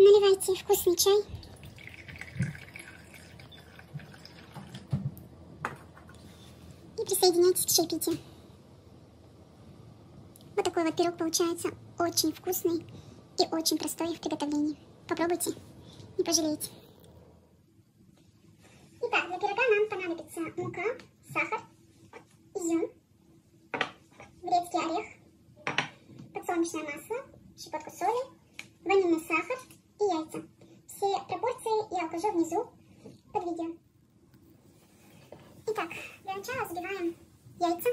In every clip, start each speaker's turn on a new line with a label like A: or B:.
A: Наливайте вкусный чай. И присоединяйтесь к чаепитию. Вот такой вот пирог получается очень вкусный и очень простой в приготовлении. Попробуйте, не пожалеете. Итак, для пирога нам понадобится мука, сахар, изюм, грецкий орех, подсолнечное масло, щепотку соли, ванильный сахар и яйца. Все пропорции я укажу внизу под видео. Итак, для начала взбиваем яйца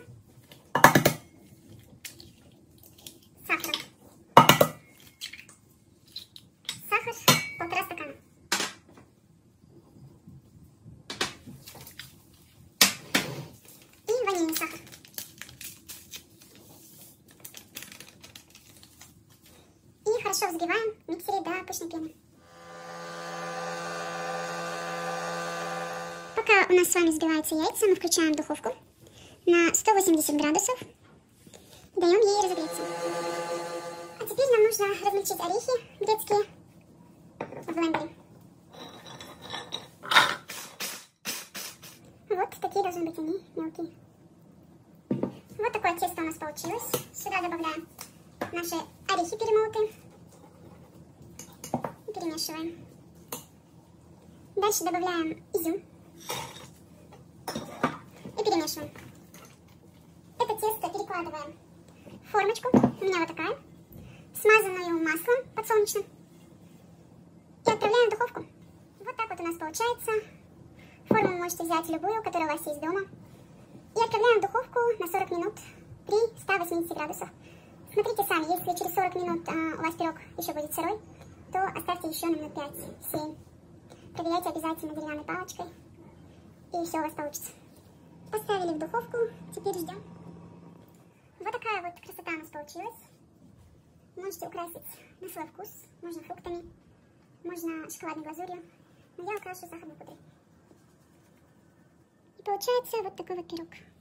A: сахаром. Сахар 1,5 стакана. И ванильный сахар. И хорошо взбиваем в миксере до пышной пены. Пока у нас с вами взбиваются яйца, мы включаем духовку на 180 градусов и даем ей разогреться. А теперь нам нужно размельчить орехи грецкие в блендере. Вот такие должны быть они, мелкие. Вот такое тесто у нас получилось. Сюда добавляем наши орехи перемолотые. И перемешиваем. Дальше добавляем изюм. И перемешиваем. Это тесто перекладываем в формочку. У меня вот такая. Смазанную маслом подсолнечным. И отправляем в духовку. Вот так вот у нас получается. Форму вы можете взять любую, которая у вас есть дома. И отправляем в духовку на 40 минут при 180 градусах. Смотрите сами, если через 40 минут у вас пирог еще будет сырой, то оставьте еще на минут 5-7. Проверяйте обязательно деревянной палочкой. И все у вас получится. Поставили в духовку, теперь ждем. Вот такая вот красота у нас получилась. Можете украсить на свой вкус. Можно фруктами, можно шоколадной глазурью. Но я украшу сахарной пудрой. И получается вот такой вот пирог.